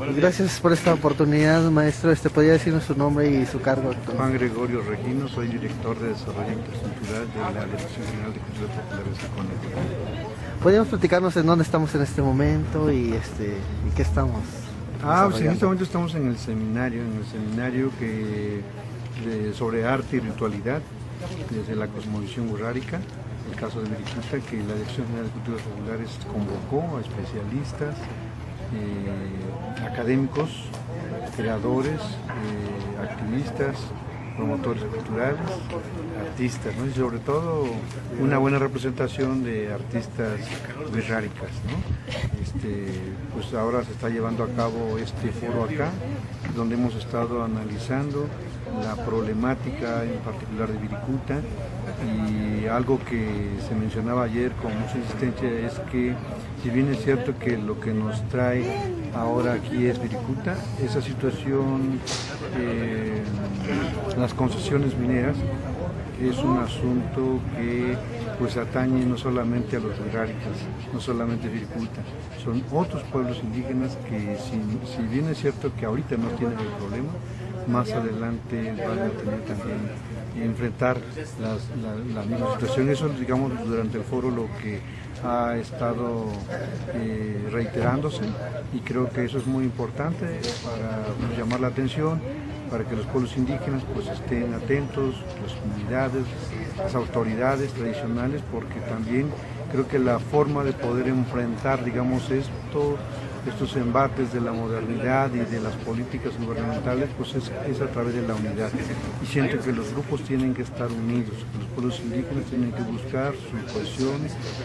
Gracias por esta oportunidad, maestro. ¿Podría decirnos su nombre y su cargo actual? Juan Gregorio Regino, soy director de Desarrollo Intercultural de la Dirección General de Culturas Populares de CONADE. ¿Podríamos platicarnos en dónde estamos en este momento y qué estamos? Pues en este momento estamos en el seminario sobre arte y ritualidad desde la cosmovisión wixárika, el caso de Wirikuta, que la Dirección General de Culturas Populares convocó a especialistas, académicos, creadores, activistas, promotores culturales, artistas, ¿no? Y sobre todo una buena representación de artistas wixárikas, ¿no? Pues ahora se está llevando a cabo este foro acá, donde hemos estado analizando la problemática en particular de Wirikuta, y algo que se mencionaba ayer con mucha insistencia es que, si bien es cierto que lo que nos trae ahora aquí es Wirikuta, esa situación, las concesiones mineras, es un asunto que pues atañe no solamente a los wixárikas, no solamente a Wirikuta, son otros pueblos indígenas que si bien es cierto que ahorita no tienen el problema, más adelante van a tener también enfrentar la misma situación. Eso, digamos, durante el foro lo que ha estado reiterándose, y creo que eso es muy importante para llamar la atención, para que los pueblos indígenas pues estén atentos, las comunidades, las autoridades tradicionales, porque también creo que la forma de poder enfrentar, digamos, estos embates de la modernidad y de las políticas gubernamentales, pues es a través de la unidad. Y siento que los grupos tienen que estar unidos, que los pueblos indígenas tienen que buscar su cohesión,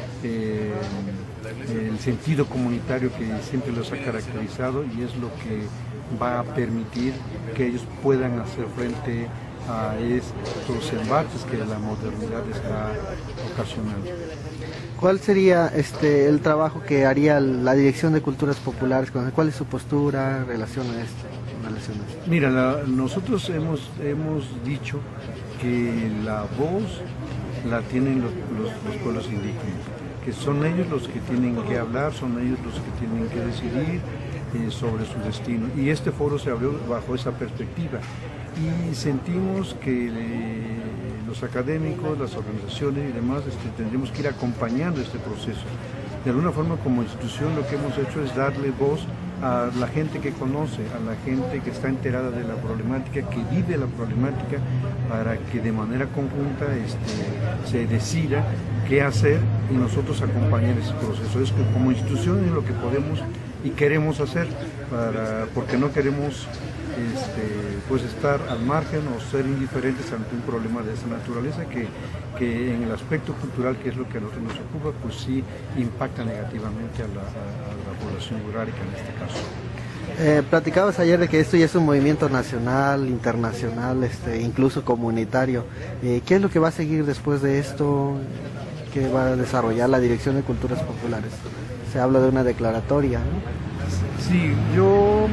el sentido comunitario que siempre los ha caracterizado, y es lo que va a permitir que ellos puedan hacer frente a estos embates que la modernidad está ocasionando. ¿Cuál sería el trabajo que haría la Dirección de Culturas Populares? ¿Cuál es su postura en relación a esto? Mira, nosotros hemos dicho que la voz la tienen los pueblos indígenas, que son ellos los que tienen que hablar, son ellos los que tienen que decidir sobre su destino. Y este foro se abrió bajo esa perspectiva. Y sentimos que los académicos, las organizaciones y demás tendremos que ir acompañando este proceso. De alguna forma, como institución, lo que hemos hecho es darle voz a la gente que conoce, a la gente que está enterada de la problemática, que vive la problemática, para que de manera conjunta se decida qué hacer y nosotros acompañar ese proceso. Es que como institución es lo que podemos y queremos hacer, porque no queremos pues estar al margen o ser indiferentes ante un problema de esa naturaleza que en el aspecto cultural, que es lo que a nosotros nos ocupa, pues sí impacta negativamente a la población wixárika en este caso. Platicabas ayer de que esto ya es un movimiento nacional, internacional, incluso comunitario. ¿Qué es lo que va a seguir después de esto? ¿Qué va a desarrollar la Dirección de Culturas Populares? Se habla de una declaratoria, ¿no? Sí, yo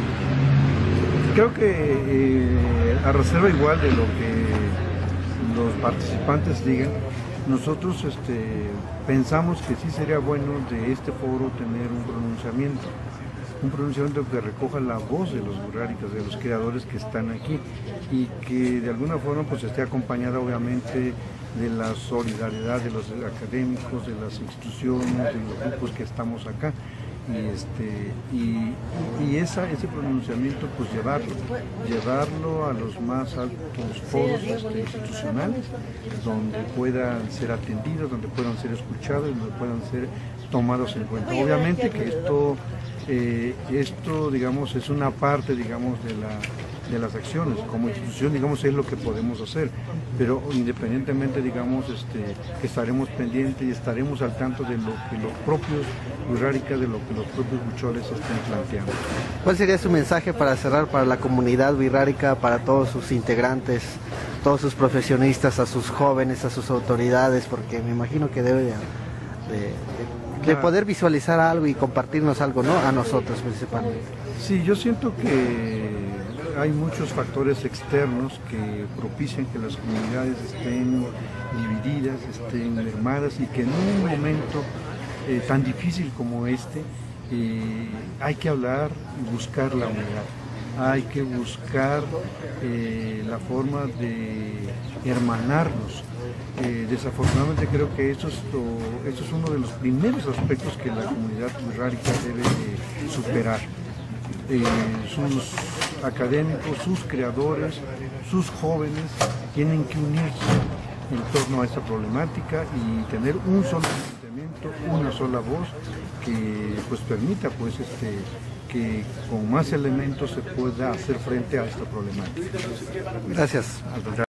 creo que a reserva igual de lo que los participantes digan, nosotros pensamos que sí sería bueno de este foro tener un pronunciamiento que recoja la voz de los wixárikas, de los creadores que están aquí, y que de alguna forma pues esté acompañada obviamente de la solidaridad de los académicos, de las instituciones, de los grupos que estamos acá. Y ese pronunciamiento pues llevarlo a los más altos foros institucionales, donde puedan ser atendidos, donde puedan ser escuchados, donde puedan ser tomados en cuenta. Obviamente que esto digamos es una parte, digamos, de las acciones. Como institución, digamos, es lo que podemos hacer, pero independientemente, digamos, que estaremos pendientes y estaremos al tanto de lo que los propios wixárikas, de lo que los propios huicholes estén planteando. ¿Cuál sería su mensaje para cerrar para la comunidad wixárika, para todos sus integrantes, todos sus profesionistas, a sus jóvenes, a sus autoridades? Porque me imagino que debe de poder visualizar algo y compartirnos algo, ¿no? A nosotros principalmente. Sí, yo siento que hay muchos factores externos que propician que las comunidades estén divididas, estén mermadas, y que en un momento tan difícil como hay que hablar y buscar la unidad. Hay que buscar la forma de hermanarnos. Desafortunadamente creo que eso es uno de los primeros aspectos que la comunidad wixárika debe de superar. Sus académicos, sus creadores, sus jóvenes tienen que unirse en torno a esta problemática y tener un solo planteamiento, una sola voz que pues permita pues que con más elementos se pueda hacer frente a esta problemática. Gracias.